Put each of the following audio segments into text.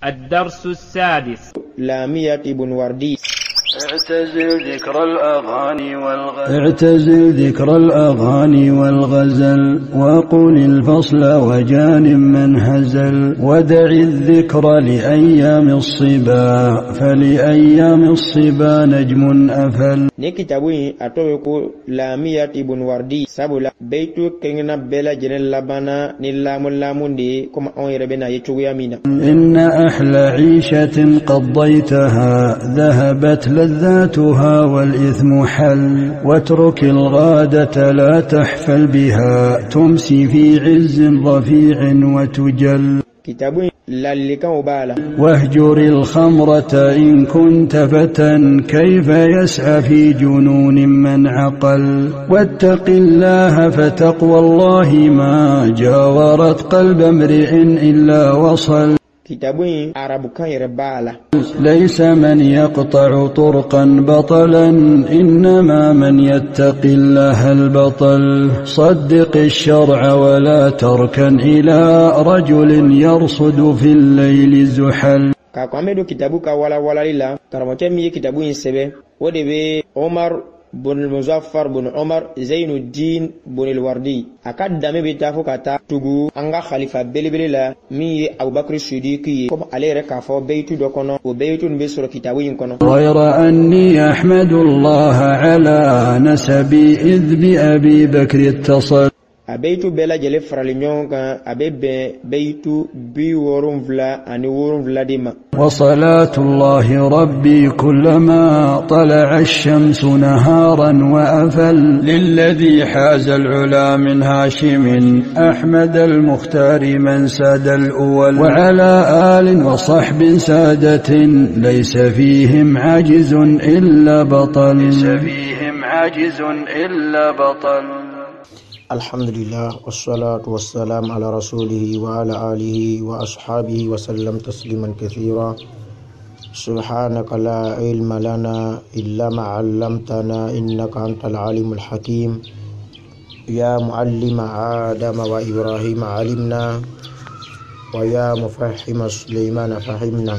الدرس السادس. لامية بن وردي. اعتزل ذكر الأغاني والغزل وقل الفصل وجان من هزل ودع الذكر لأيام الصبا فلأيام الصبا نجم أفل. نكتابوين أتوكو لامية بن وردي سابولا بيتو كينا بلا جنل لبانا نلام اللامون دي كما أويربنا يتوغي أمينا. إن أحلى عيشة قضيتها ذهبت لذاتها والإثم حل واترك الغادة لا تحفل بها تمسي في عز رفيع وتجل. كتابوين لالكا وبالا واهجر الخمرة إن كنت فتى كيف يسعى في جنون من عقل واتق الله فتقوى الله ما جاورت قلب امرئ إلا وصل. كتابوين عرب كان يربالا ليس من يقطع طرقا بطلا إنما من يتقي الله البطل صدق الشرع ولا تركن إلى رجل يرصد في الليل زحل. كاكوامدو كتابوكا ولا للا كرمتمي كتابوين سبه ودبي عمر بن المظفر بن عمر زين الدين بن الوردي أكاد دامي بيتافو كاتا تغو أنغا خليفة بلي مي أبو بكر الصديقي كم عليه ركافو بيتو دوكونو وبيتو نبسر كتابوين كونو. غير أني أحمد الله على نسبي إذ بأبي بكر اتصل. أبيتو بلا جلي فرالينيون كان بيتو بي ورون فلا أني ورون فلا ديما. وصلاة الله ربي كلما طلع الشمس نهارا وأفل للذي حاز العلا من هاشم أحمد المختار من ساد الأول وعلى آل وصحب سادة ليس فيهم عاجز إلا بطل. الحمد لله والصلاة والسلام على رسوله وعلى آله وأصحابه وسلم تسليما كثيرا. سبحانك لا علم لنا إلا ما علمتنا إنك أنت العليم الحكيم. يا معلم آدم وإبراهيم علمنا ويا مفهم سليمان فهمنا.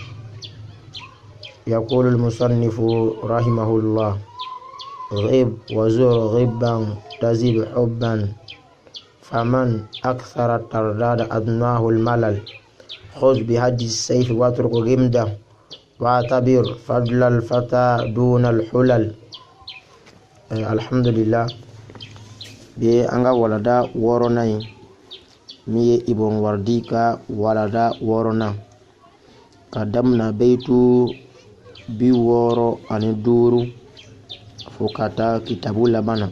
يقول المصنف رحمه الله غب وزور غبا تزيد حبا فمن أكثر الترداد أدناه الملل خذ بهج السيف واترك غمده واعتبر فضل الفتى دون الحلل. الحمد لله بأنغا ولدا وروناي مي ابن ورديكا ولدا ورونا قدمنا بيتو بيورو أن دورو فكاتا كتابو لبانا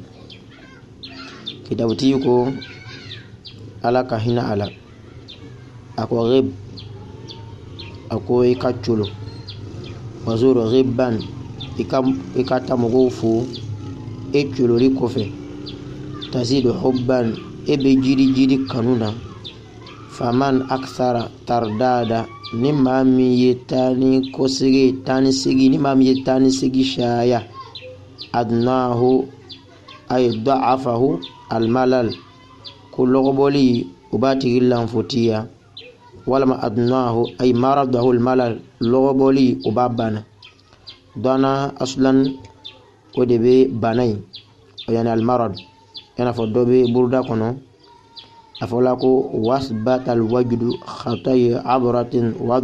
kitabu tiko ala kahina ala ako ghib ako ikachulo wazuru ghibban ikata mugofu echulo likofe tazidu hubban ebe jiri kanuna faman akthara tardada nimami yetani kosigi tani sigi nimami yetani sigi shaya adnahu ay da'afahu الملل كل غبولي وباتي إلا انفتيا ولما أدناه أي مرضه الملل لغبولي وبابنا دانا أصلا ودبي باني يعني المرض أنا فدوبي بردا كنو أفولاكو واسبات الوجد خطي عبرة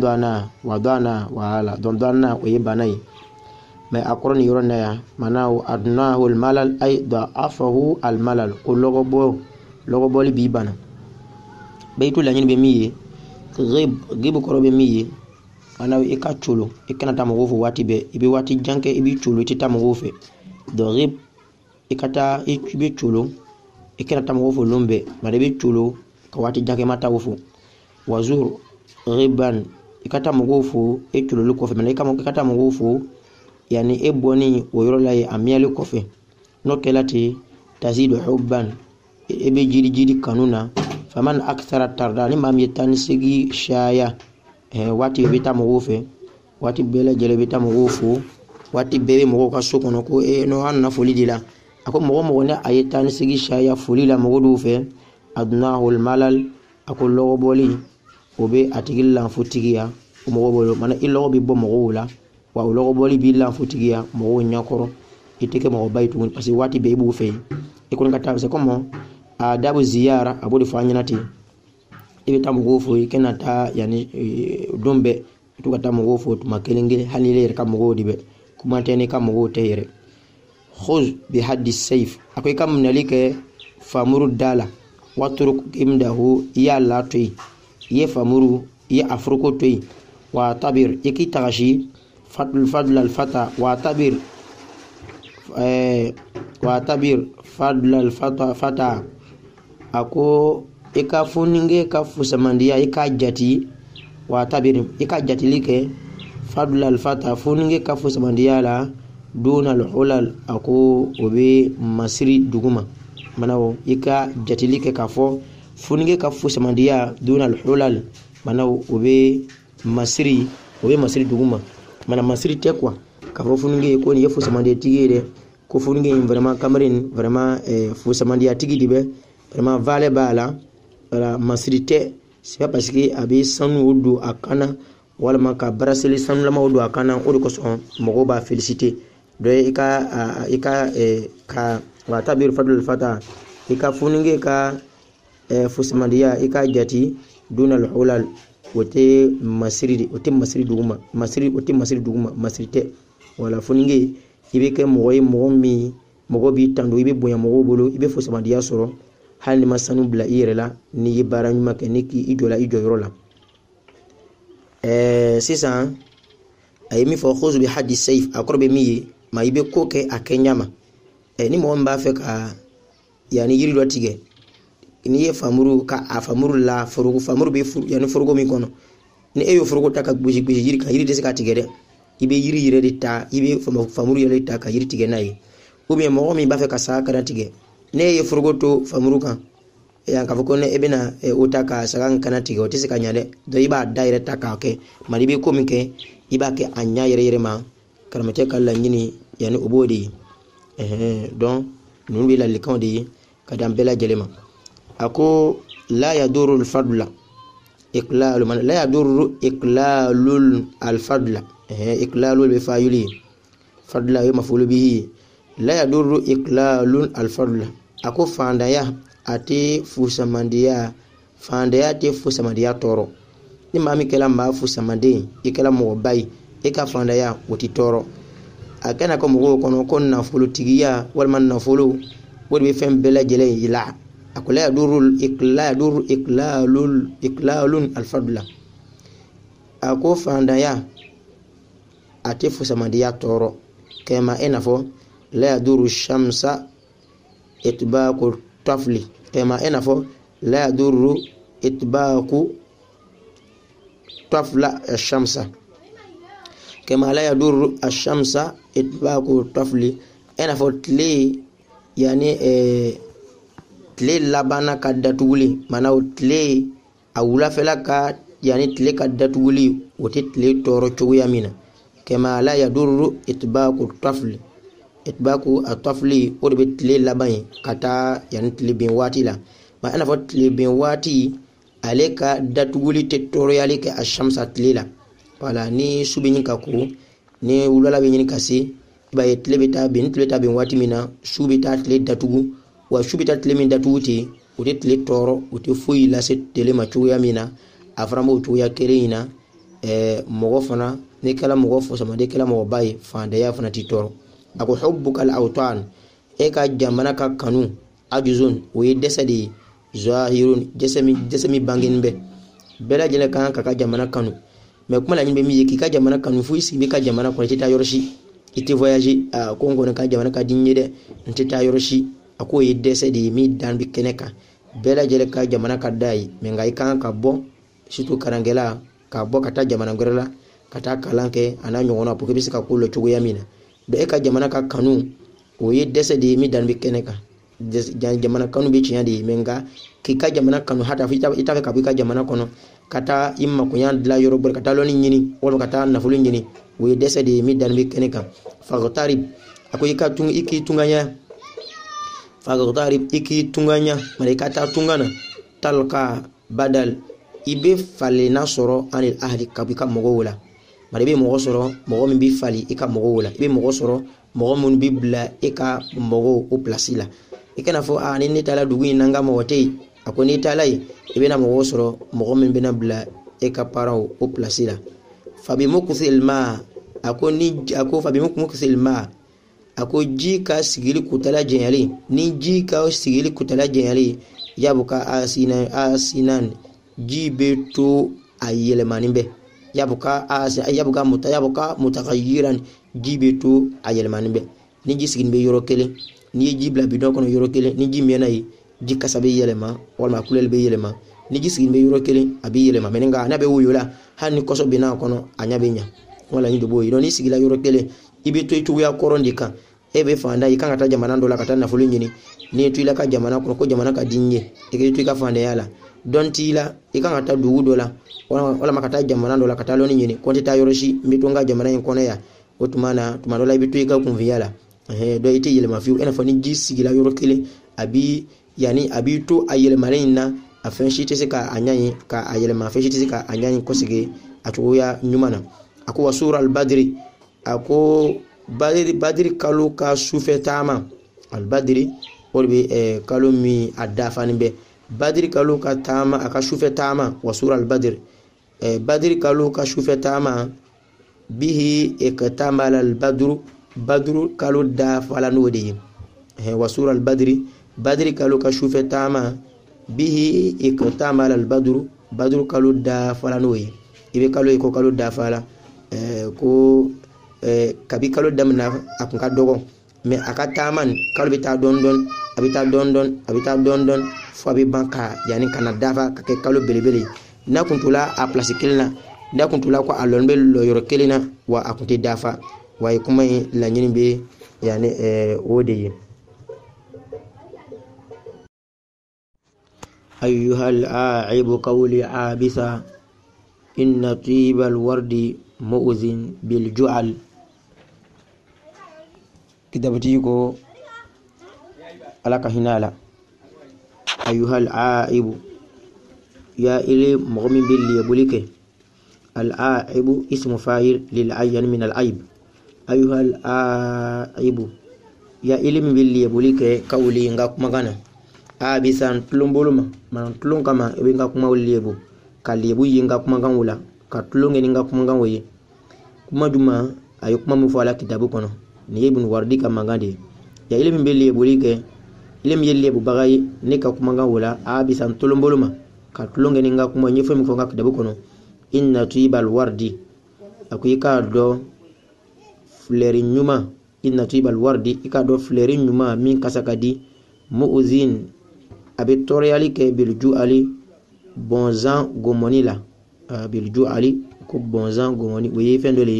وضعنا وعلا دانا ويباني ما أقرن يرنا مناو أدناه الملل أي ضعفه الملل كل لغبو بيبانا بيتو لانين بمية غيب كرو بمية مناو إكا تشولو إكنا تامغوفو واتي بي إبي واتي جانك إبي تشولو إتي تامغوفي دو غيب إكتا إبي تشولو إكنا تامغوفو لومبي مدبي تشولو كواتي جانك ماتا وفو وزور غيبان إكتا مغوفو إتشولو لكوفي من إكتا مغوفو yani eboni oyorola amiyali kofe nokelati tazidu hubban ebe jiri kanuna faman akthara tardani mam yetani sigi shaya wati beta mugofe wati bela jele beta mugofu wati bebe mugo kasukono ko no anna fulidila ako mugo ne ayetani sigi shaya fulila mugo fe adnahu almalal ako logo boli obe atigilla futigiya mo bolo mana ilo bi bo mo la wa lo boli bi la futigia mo nyakoro iteke mo baytu parce que wati be bu fe e kon kata c'est comment adabu ziyara abodi fanyinati ibe tamu gofo kenata yani dombe tukata mo gofo tumakelengele halile kam mo dibe kuma tene kam mo teyre khuz bi haddi sayf akoy kam nalike famuru dala waturuk imdahu ya latui ye famuru ya afruko tui wa tabir iki tagashi fadl al fata wa tabir fadl al fata ako ika funinge ka fusamandia ika jati wa tabir ika jati like fadl al fata funinge ka fusamandia la duna al hulal ako obe masiri duguma manawo ika jati like ka fo funinge ka fusamandia duna al hulal manawo obe masiri duguma mana masiri tekwa ka fo funinge ko ni fusamandia tigere ko funinge vraiment cameroun vraiment fusamandia tigidibe vraiment vale bala la masirite c'est pas parce que abi sanu odo akana wala maka braseli sanu lama odo akana odo ko son mo ba féliciter do ika ka wa tabir fadl fata ika funinge ka fusimandia ika jati dunal hulal wote masiri duguma masirite wala funinge ibeke mo bi tando ibe boya mo bolo ibe fusimandia soro hal ni masanu bla irela ni yibara nyuma ke niki ijola yorola sisa ayimi fo khozu bi hadi sayf akorbe mi ma ibe koke akenyama ni mo mba fe ka yani yiri do tige ni ye famuru ka afamuru la famuru be furu yani furugo mi kono ni eyo furugo taka buji yiri ka yiri de ka tige de ibe yiri de ta ibe famuru yele ta ka yiri tige nayi ube mo mi ba fe ka sa ka tige ne ye furgoto famuruka ya ka foko ne ebena utaka sagan kanati go tisi kanyade do iba daire taka ke malibe komike iba ke anya yere ma karamete kala nyini yani obodi donc nous bi la likandi kadam bela jelema ako la yaduru al fadla iqlalu man la yaduru iqlalul al fadla iqlalul bi fayuli fadla wa mafulu bihi la yadurru iqlalun al-fadl ako fandaya ate fusamandia toro ni mami kala ma fusamande ikala mo bay e ka fandaya woti toro akana ko mo kono kon na fulu tigiya wal man na fulu wodi fem bela jele ila ako la yadurru iqlalun al-fadl ako fandaya ate fusamandia toro kema enafo la yaduru shamsa itbaqu tafli kama enafo la yaduru itbaqu tafla ash-shamsa kama la yaduru ash-shamsa itbaqu tafli enafo tli yani tli labana kadatuli mana tli awula fela ka yani tli kadatuli wote tli toro chuyamina kama la yaduru itbaqu tafli itbaku atafli odbe tile labay kata yani tile bin wati la ma ana fot tile bin wati aleka datuguli tetoro yaleka ashamsa tile la wala ni subini kako ni ulala bin kasi ba tile beta bin wati mina subita tile datugu wa subita tile min datuti ode tile toro ode fuyi la set tele machu ya mina aframo tu ya kereina mogo fana ni kala mogo fo sama de kala mogo bay fande ya fana titoro ako hubbuka al-awtan eka jamana ka kanu ajuzun we desadi zahirun jasami banginbe bela jele kan ka jamana kanu me kuma la nyimbe mi yeki ka jamana kanu fu isi be ka jamana ko tita yoroshi iti voyage kongo na ka jamana ka dinyede ntita yoroshi ako ye desadi mi dan bi keneka bela jele ka jamana ka dai me ngai kan ka bo situ karangela ka bo kata jamana ngorela kata kalanke ananyo ona poke bisika kulo chugo yamina do eka jamana ka kanu o ye desedi mi dan bi keneka jamana kanu bi chiandi menga kika jamana kanu hata fita ita ka bika jamana kono kata imma kunyan dla yoro bor kata loni nyini wala kata nafulu nyini o ye desedi mi dan bi keneka fagotarib ako ika tung iki tunganya fagotarib iki tunganya malaikata tungana talqa badal ibe fali na soro anil ahli kabika mogola mari be mogo soro mogo min bi fali ika mogola ibe mogo soro mogo mun bi bla ika mogo o place la ikana fo ani ni tala dugu nanga mogote akoni talai ibe na mogo soro mogo min be na bla ika parao o place la fabi mukuthil ma akoni ako fabi mukuthil ma ako jika sigili kutala jenyali ni jika sigili kutala jenyali yabuka asinan jibeto ayelemanimbe yabuka mutagayyiran jibeto ayelemanimbe ni jisigin be yoro kele ni jibla bidon kono yoro kele ni jimiena yi jikasabe yelema wala kulel be yelema ni jisigin be yoro kele abi yelema menenga na be wuyola hani koso bina kono anyabenya wala ni dobo yiro ni sigila yoro kele ibeto itu ya korondika ebe fanda ikanga ta jamana ndola katana fulu nyini ni tuila ka jamana ko jamana ka dinye ege tuika fanda yala don tila ikanga ta dugu dola wala makata jamana ndola katalo ni nyini konti ta yoroshi mitunga jamana yin kona ya otumana tumadola ibe tuika kunviyala do ite yele mafiu ena fani jisigila yoro kele abi yani abi to ayele marina afenshi teseka anyanyi ka ayele mafenshi teseka anyanyi kosige atuya nyumana ako wasura al-badri ako badri kalu ka sufetama al-badri olbe kalu mi adafani be badri kalu ka tama aka sufetama wasura al-badri badri kalu ka sufetama bihi iktamal al-badru badru kalu dafala nodi wasura al-badri badri kalu ka sufetama bihi iktamal al-badru badru kalu dafala nodi ibe kalu iko kalu dafala ko kabi kalo damna akunka dogo me akataman kalo bita dondon abita dondon fo abi banka yani kana dafa ka kalo belebele na kuntula a place kelna na kuntula ko alon be lo yoro kelina wa akunte dafa way kuma la nyini be yani odeye ayyuhal aa'ibu qawli abisa inna tibal wardi mu'zin bil ju'al kidabati ko alaka hinala ayyuhal aibu ya ili mu'min bil yabulike al aibu ismu fa'il lil ayyan min al aib ayyuhal aibu ya ili bil yabulike kawli ngak magana abisan tulumboluma man tulung kama e ngak mawliyebu kaliyebu yinga kuma ganwula ka tulunge ninga kuma ganwoye kuma duma ayo kuma mu fala kitabu kono ni ibn wardi ka magande ya ilimi mbele bolike ilimi yelle bu bagay ne ka kuma ganwula abisan tulumboluma ka tulunge ninga kuma nyefo mi fonga kitabu kono inna tibal wardi akuyika do fleri nyuma inna tibal wardi ika do fleri nyuma min kasakadi mu'zin abitoriali ke bilju ali bonzan gomoni la bilju ali ko bonzan gomoni we fendole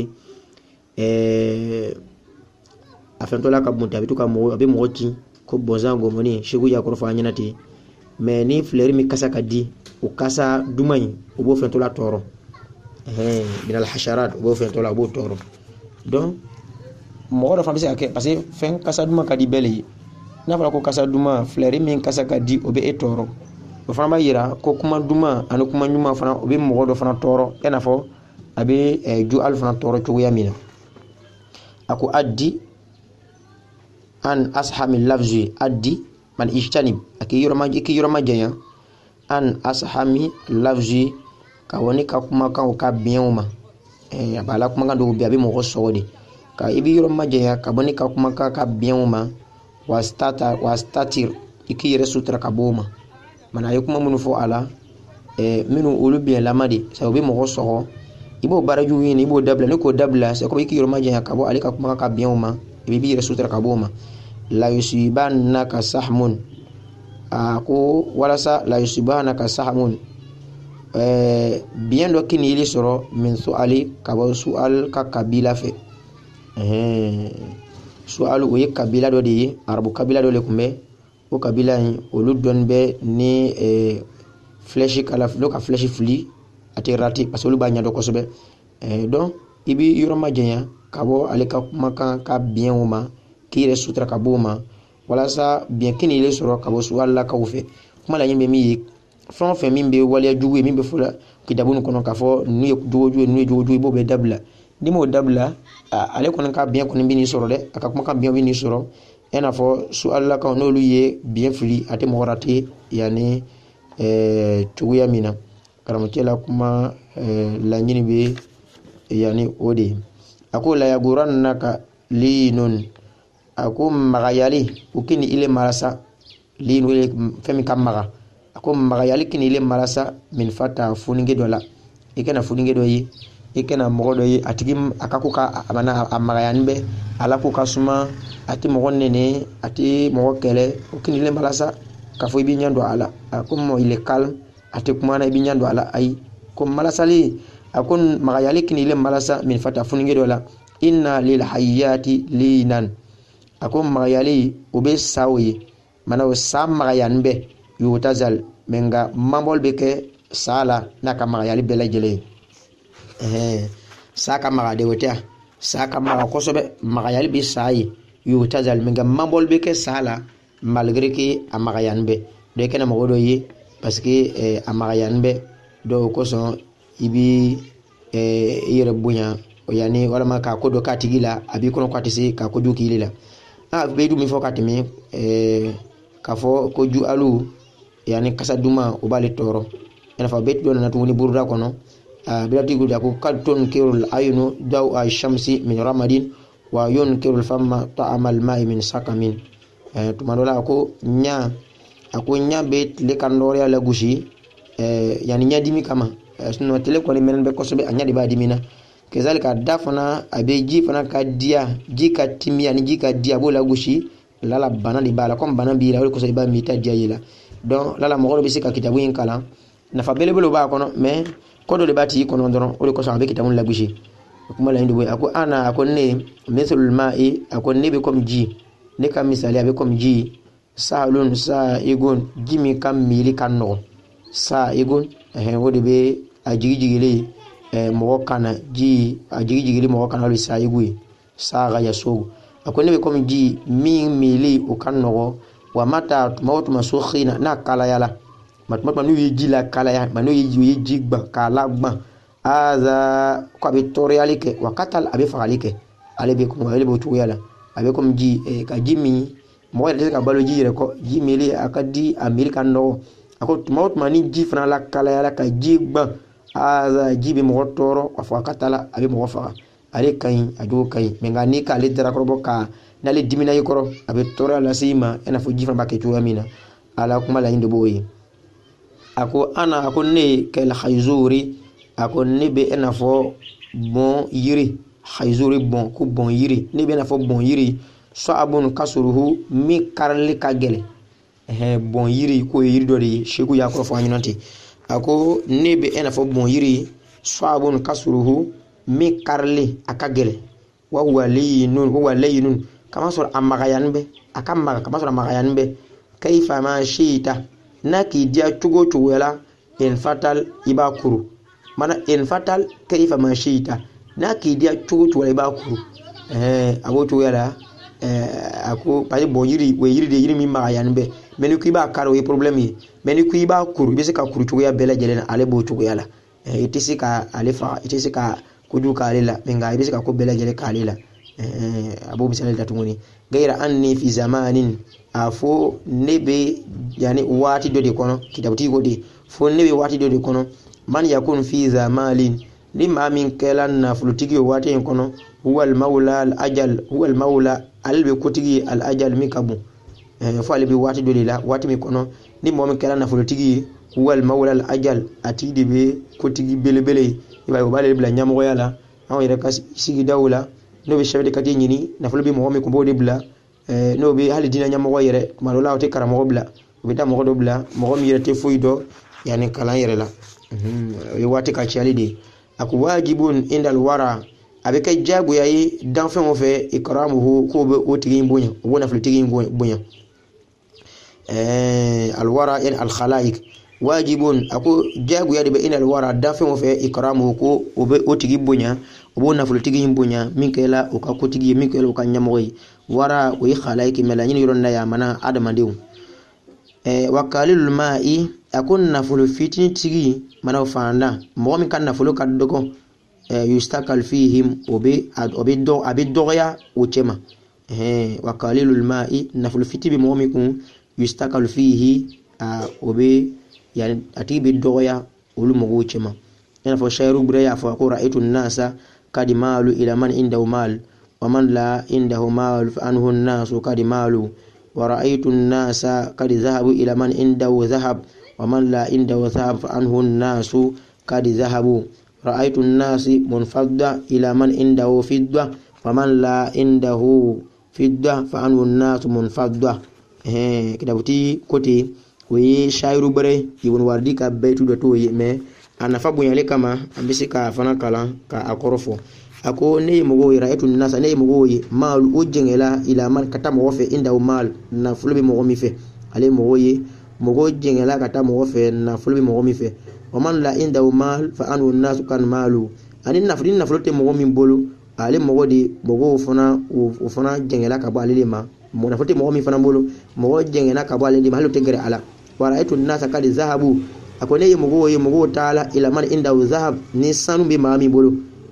afentola ka bunta bituka mo abi moti ko bonzan gomoni shigu ya korfa nyanati mais ni fleri mi kasaka di o kasa dumay o bo fentola toro binal hasharat o bo fentola bo toro donc mo do famisi ake parce que fen kasa duma kadi bele na fala ko kasa duma fleri mi kasaka di o be etoro o fana ba yira ko kuma duma anu kuma nyuma fana o be mo do fana toro ena fo abe ju al fana toro to yamina ako addi an ashami lafzi addi man ishtanib aki yoro majaya an ashami lafzi ka woni ka kuma kan ka bienuma bala kuma kan do be abe mo ko sodi ka ibi yoro majaya ka boni ka kuma ka bienuma wastatir iki yere sutra ka boma mana yukuma munu fo ala minu ulu bien lamadi sa obi mo so ibo baraju yini ibo dabla ne ko dabla sa ko iki yoro majaya ka bo ali ka kuma ka bienuma ibi yere sutra ka boma la yusibanaka sahmun ako wala sa la yusibanaka sahmun bien do kini ili soro min suali ka bo sual ka kabila fe sualu oye kabila do di arabu kabila do le kumbe o kabila olu don be ni fleshi kala lo ka fleshi fli ati rati parce que lu ba nya do ko sobe donc ibi yoro majenya kabo ale ka maka ka bien uma ki re sutra kabuma wala sa bien kini le soro kabo suala ka ufe kuma la nyimbe mi fɛn o fɛn min bɛ waleya jugu ye min bɛ fɔ la kitabu nin kɔnɔ k'a fɔ ninnu ye jogo jugu i b'o bɛɛ dabila n'i m'o dabila ale kɔni ka biɲɛ kɔni bɛ n'i sɔrɔ dɛ a ka kuma ka biɲɛ bɛ n'i sɔrɔ i n'a fɔ su alilakaw n'olu ye biɲɛ fili a tɛ mɔgɔ rate yanni cogoya min na karamɔgɔcɛ la kuma laɲini bɛ yanni o de ye a ko layagurannaka liinun a ko magayali o kini ile marasa liinu fɛn min ka maga a ko magayali kini ile marasa min fata funinge dɔ la i kana funinge dɔ ye i kana mɔgɔ dɔ ye a tigi a ka ko ka a magayani bɛ ala ko ka suma a tɛ mɔgɔ nɛnɛ a tɛ mɔgɔ kɛlɛ o kini ile marasa k'a fɔ i b'i ɲɛ don a la a ko il est calme a tɛ kuma na i b'i ɲɛ don a la ayi ko malasali a ko magayali kini ile marasa min fata funinge dɔ la inna lil hayyati linan a ko magayali o bɛ saw ye mana o sa magayani bɛ yutazal mɛ nka mabɔli bɛ kɛ sa la n'a ka magayali bɛɛ lajɛlen ye sa ka maga de o tɛ sa ka maga kosɛbɛ magayali bɛ sa ye yutazal mɛ nka mabɔli bɛ kɛ sa la malgré que a magayani bɛ dɔ i kana mɔgɔ dɔ ye parce que a magayani bɛ dɔw kosɔn i b'i yɛrɛ bonya yani walama k'a ko dɔ k'a tigi la a b'i kɔnɔ k'a tɛ se k'a ko jugu k'i la bɛ du min fɔ ka tɛmɛ k'a fɔ ko ju alu yani kasa duma o b'ale tɔɔrɔ i n'a fɔ bɛɛ dɔ nana tuguni buruda kɔnɔ bilatigiw da ko kad tunkirul aynu daw ash-shamsi min ramadin wa yunkirul famma ta'amal ma'i min sakamin tuma dɔ la ko ɲa bɛ tile ka nɔɔrɔya la gosi yani ɲadimi kama sinon tile kɔni mɛnɛ bɛ kosɛbɛ a ɲa de b'a dimi na kezalika da fana a bɛ ji fana ka diya ji ka timiya ni ji ka diya a b'o la gosi lala bana de b'a la comme bana b'i la o de kosɔn i b'a min i ta diya ye la donc lala mɔgɔ dɔ bɛ se ka kitabu in kalan nafa belebele b'a kɔnɔ mais ko dɔ de b'a tigi kɔnɔ dɔrɔn o de kosɔn a bɛ kitabu la gosi o kuma la nin de bɔ a ko ana a ko ne mislul ma'i a ko ne bɛ comme ji ne ka misali a bɛ comme ji sahalun sa'igun ji min ka miiri ka nɔgɔn sa'igun o de bɛ a jigijigilen mɔgɔ kana ji a jigijigili mɔgɔ kana olu sa'igu ye saga yasogu a ko ne bɛ comme ji min miiri o ka nɔgɔn wa mata tuma o tuma so xina n'a kalayala tuma n'u ye ji la kalaya n'u ye ji gban k'a lagban aza ko a bɛ tɔɔrɔyali kɛ wa katal a bɛ fagali kɛ ale b'o cogoya la a bɛ comme ji ka ji min mɔgɔ yɛrɛ tɛ se ka balo ji yɛrɛ kɔ ji miiri a ka di a miiri ka nɔgɔn a ko tuma o tuma ni ji fana la kalayala ka ji gban aza ji bɛ mɔgɔ tɔɔrɔ a fɔ a ka taa la a bɛ mɔgɔ faga ale ka ɲi a jogo ka ɲi mɛ nka n'i k'ale darakɔrɔbɔ ka n'ale dimina i kɔrɔ a bɛ tɔɔrɔya lase i ma i n'a fɔ ji fana b'a kɛ cogoya min na ala kuma laɲini de b'o ye a ko ana a ko ne kɛlɛ hayizori a ko ne bɛ i n'a fɔ bɔn yiri hayizori bɔn ko bɔn yiri ne bɛ i n'a fɔ bɔn yiri sɔabun kasuruhu min karili ka gɛlɛn bɔn yiri k'o ye yiri dɔ de ye seku y'a kɔrɔ fɔ an ɲɛna ten a ko ne bɛ i n'a fɔ bɔn yiri sɔabun kasuruhu min karili a ka gɛlɛn wa waleyinun kama sɔrɔ a magayani bɛ a ka maga kama sɔrɔ a magayani bɛ kayfa ma shi'ta n'a k'i diya cogo cogo la in fatal i b'a kuru mana in fatal kayfa ma shi'ta n'a k'i diya cogo cogo la i b'a kuru a b'o cogoya la a ko parce que bɔn yiri o ye yiri de yiri min magayani bɛ mais ni ko i b'a kari o ye problème ye mais ni ko i b'a kuru i bɛ se ka kuru cogoya bɛɛ lajɛlen na ale b'o cogoya la i tɛ se ka ale faga i tɛ se ka kojugu k'ale la mais nka i bɛ se ka ko bɛɛ lajɛlen k'ale la a b'o misali da tuguni gayra anni fi zamanin a fo ne bɛ yani waati dɔ de kɔnɔ kitabutigi ko de fo ne bɛ waati dɔ de kɔnɔ man yakun fi zamanin ni maa min kɛla nafolotigi ye waati in kɔnɔ huwal mawla al ajal huwal mawla ale bɛ kotigi ye al ajal min ka bon fo ale bɛ waati dɔ de la waati min kɔnɔ ni mɔgɔ min kɛra nafolotigi ye huwal mawla al ajal a tigi de bɛ kotigi belebele ye i b'a ye o b'ale bila ɲɛmɔgɔya la anw yɛrɛ ka sigidaw la n'o bɛ chef de quartier ɲini nafolo bɛ mɔgɔ min kun b'o de bila n'o bɛ hali diinɛ ɲɛmɔgɔ yɛrɛ tuma dɔw la o tɛ karamɔgɔ bila o bɛ taa mɔgɔ dɔ bila mɔgɔ min yɛrɛ tɛ foyi dɔn yanni kalan yɛrɛ la o ye waati ka cayali de ye a ko wajibun indal wara a bɛ kɛ diyagoya ye danfɛn o fɛ ikramuhu k'o bɛ o tigi in bonya o b'o nafolotigi in bonya alwara yani alkhalaik wajibun a ko diyagoya de bɛ indal wara danfɛn o fɛ ikramuhu ko o bɛ o tigi bonya o b'o nafolotigi in bonya min kɛla o ka kotigi ye min kɛla o ka ɲɛmɔgɔ ye wara o ye khalaik mɛ laɲini yɔrɔ in na yan a mana adamadenw wa kalilul ma'i akon nafolo fitini tigi mana fanda mo min kan nafolo kaddogo yustakal fihim obe uchema wa qalilul ma'i nafolo fitibi mo min kun yustakal fihi obe yani atibi doya ulu mo uchema ina fo shayru buraya fa ko ra'aytu an-nasa qad malu ila man indahu mal wa man la indahu mal fa anhu an-nas qad malu wa ra'aytu an-nasa qad dhahabu ila man indahu dhahab wa man la indahu dhahab fa anhu an-nas qad dhahabu ra'aytu an-nasi munfadda ila man indahu fidda wa man la indahu fidda fa anhu an-nas munfadda kidabuti koti we shayru bare ibn wardi ka baytu do to me anafa bunyale kama ambisi ka fana kala ka akorofo ako ne mugo ra'aytu nasa ne mugo mal ujengela ila man kata mo fe inda mal na fulbi mo mi fe ale mugo jengela kata mo fe na fulbi mo mi fe o man la inda mal fa anu nasu kan malu ani na fulote mo mi bolo ale mugo di mugo fana jengela ka ba ale ma mo na fote mo mi fana bolo mugo jengela ka ba ale ma lo tegere ala wa ra'aytu nasa kad zahabu akone mugo taala ila man inda zahab ni sanu bi mami bolo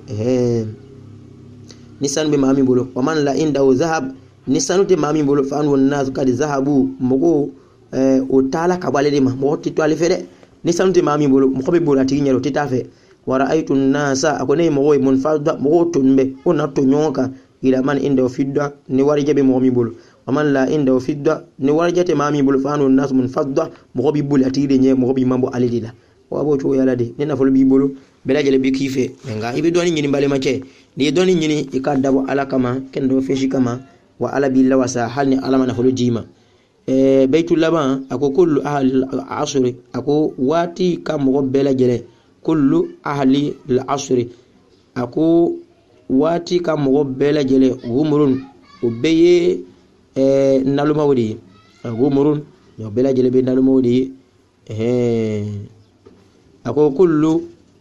ni sanu bi mami bolo wa man la inda zahab ni sanu te mami bolo fa anun nas kad zahabu mugo o taala ka balede ma mo tito ale fede ni sanu te mami bolo mo be bolo ati nyero titafe wa ra'aytu nasa akone mugo munfadda mugo tonbe ona to nyoka ila man inda fidda ni warje be mami bolo wa man la inda fidda ni warjate mami bolo fa anun nas munfadda mugo bi bolo ati de nye mugo bi mambo alidila wa bo to yala de ni na folo bi bolo bela jele bi kife nga ibe doni nyini bale mace ni doni nyini ikadabo ala kama kendo feshi kama wa ala billah wasa halni alama na folo jima baytul laba ako kullu ahli al-asr ako wati kam go bela jele kullu ahli al-asr ako wati kam go bela jele gumurun ubeye naluma wodi gumurun yo bela jele be naluma wodi ako kullu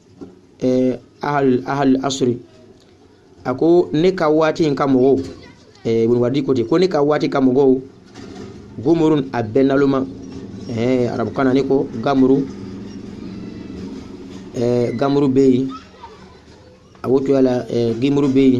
ahal asri ako ne ka wati nkamogo bun wadi kote ko ne ka wati kamogo gumurun abenaluma arabu kana ne ko gamuru bey aboto yala gimuru bey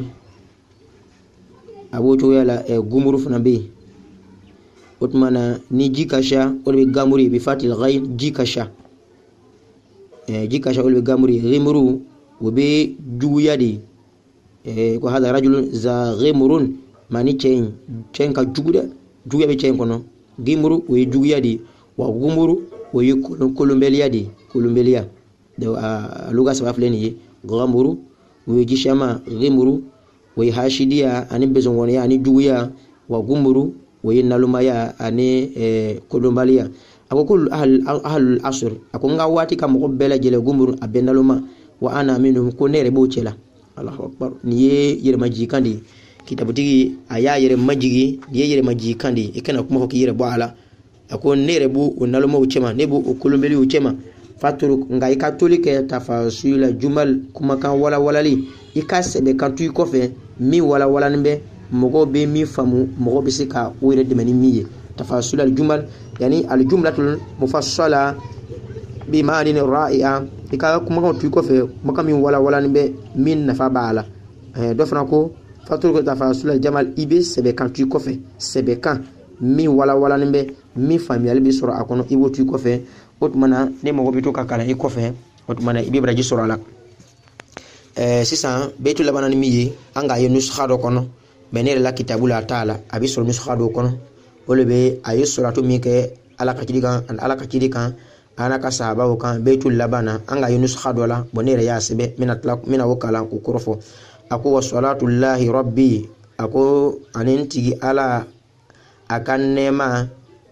aboto yala gumuru fana bey otmana ni jikasha olbe gamuri bi fatil ghain jikasha jikasha olbe gamuri gimuru wobe juguyadi ko hada rajulun za gimurun mani chen ka jugude juguya be chen kono gimuru we juguyadi wa gumuru we kolumbelia de luga sabab leni gamuru we jishama gimuru we hashidia ani bezon woni ani juguya wa gumuru we nalumaya ani kolumbalia akokul ahlul asr akonga wati kam ko bela jele gumuru abenaluma wa ana minhum ko nere bo cela Allahu akbar ni yere maji kandi kitabutigi aya yere majigi ni yere maji kandi ikana kuma ko yere bo ala akon nere bo onaluma uchema nebo okulumbeli uchema faturu ngai katolike tafasila jumal kuma kan walali ikasebe kantu ikofe mi wala nbe mogo be mi famu mogo be sika wire de mani miye tafasila aljumal yani aljumlatul mufassala bi ma'anin ra'i'a ika kuma kan tu ikofe maka mi wala nbe min nafa bala do fana ko faturu tafasila jamal ibe sebe kantu ikofe sebe kan mi wala nbe mi famiyal bi sura akono ibo tu ikofe otmana ne mogo bito kakala ikofe otmana ibe braji sura la sisan baytul labanan miye anga ye nuskha do kono menere la kitabula taala abi sur nuskha do kono wolebe ayi suratu mike ala kacidi kan ana ka sahaba kan baytul labana anga ye nuskha do la bonere ya sebe mina wakala ku korofo ako wa salatu llahi rabbi ako anentigi ala akannema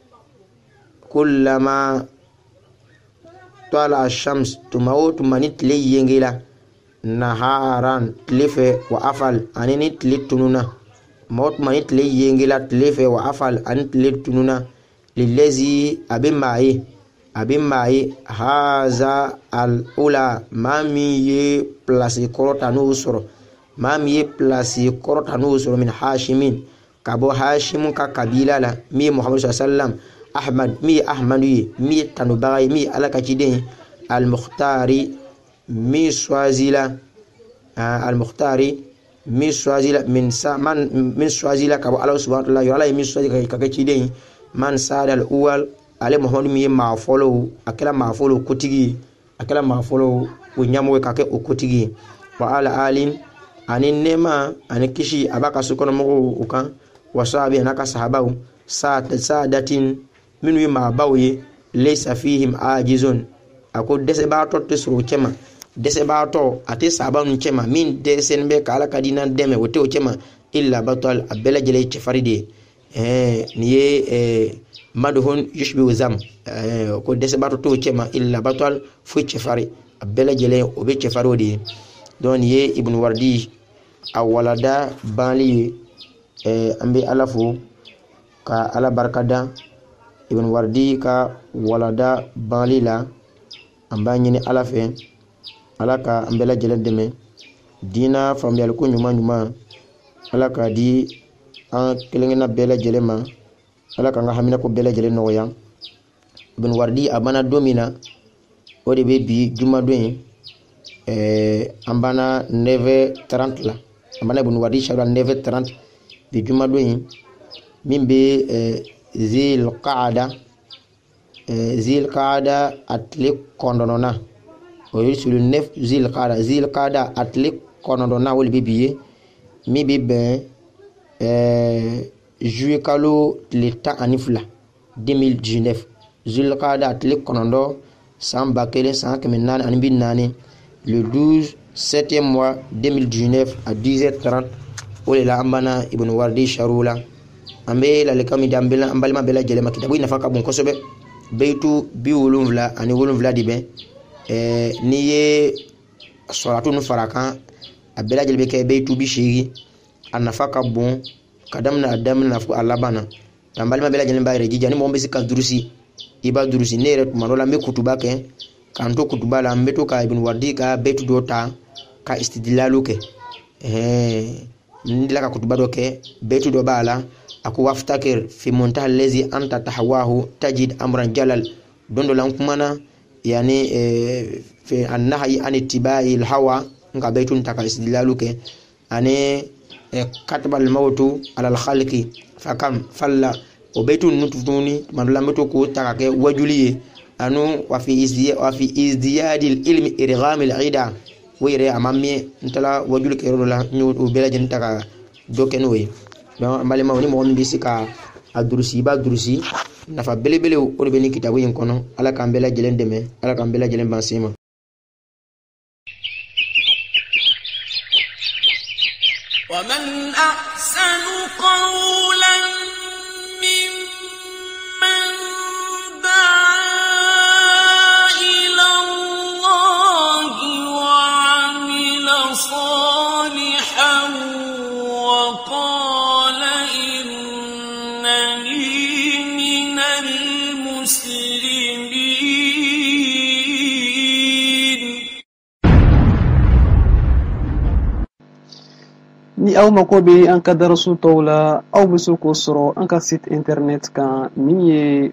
kullama tala ash-shams tumanit liyengila naharan tlife wa afal anini tlitununa maut manit liyengila tlife wa afal anit tlitununa lilezi abimai haza al-ula mami ye plasi korota nusro min hashimin kabo hashim ka kabila la mi muhammad sallallahu Ahmad mi Ahmadu mi tanubaga mi alakachiden al-Mukhtari mi swazila al-Mukhtari mi swazila min swazila ka Allah subhanahu wa ta'ala yala mi swazila ka kachiden man sada al-awwal ale Muhammad mi ma follow akala ma follow kutigi akala ma follow unyamwe kake okutigi wa ala alim anin nema anikishi abaka sukono mo ukan wasabi anaka sahabau saadatin minu ma bawye laysa fihim ajizun ako dese ba to tesro chema dese ba to ate saban chema min desen be kala kadina deme wote o chema illa batal abela jele chefaride niye madhun yushbi zam ko dese ba to chema illa batal fu chefari abela jele obe chefarodi don ye ibn wardi awalada bali ambe alafu ka ala barkada ibn wardi ka walada bali la amba nyini alafe alaka ambela jele deme dina fambial ko nyuma alaka di an kelengena bela jele ma alaka nga hamina ko bela jele no ya ibn wardi abana domina ode be bi juma doen ambana 9:30 la ambana ibn wardi shabla 9:30 bi juma doen mimbe zil qaada atlik kondonona o yi sur le 9 zil qaada atlik kondonona wol bibiye mi bibe juillet kalo l'état anifla 2019 zil qaada atlik konondo samba kele 100 anbi nani le 12 7e mois 2019 à 10h30 wole la ambana ibn wardi sharula ambe la lekami dambela ambalima bela jele makitabu inafaka bon kosobe beitu bi wolumvla ani wolumvla dibe niye salatu nu faraka abela jele beke beitu bi shiri anafaka bon kadamna adam na fu alabana ambalima bela jele bayre jijani mo mbesi ka durusi iba durusi nere manola me kutuba ke kanto kutuba la mbeto ka ibn wardi ka beitu dota ka istidlaluke ndila ka kutuba doke beitu do bala aku waftakir fi muntaha allazi anta tahwahu tajid amran jalal dondo lan kumana yani fi annahyi an ittiba'i alhawa nga baytun taka istidlaluke ane kataba almautu ala alkhalqi fakam falla o baytun nutuni man lamto ko taka ke wajuliye anu wa fi izdiyadil ilmi irghamil ida wire amamie ntala wajulike rola nyu bela jin taka dokenwe don malima woni mo mbisi ka adurusi ba durusi nafa belebele o be ni kitabu yin kono ala kan bela jelen deme ala kan bela jelen bansima wa man ahsanu qawlan mimman da'a ila Allahi wa 'amila salihan wa qala innani minal muslimin. Ni aw mako be an ka darasu tawla aw bisu ko soro an ka site internet kan min ye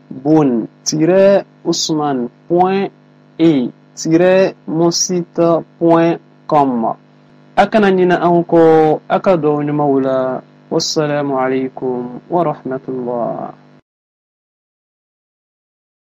bon-usman.e-monsite.com akana nina an ko aka do ni mawla wassalamu alaikum wa rahmatullah.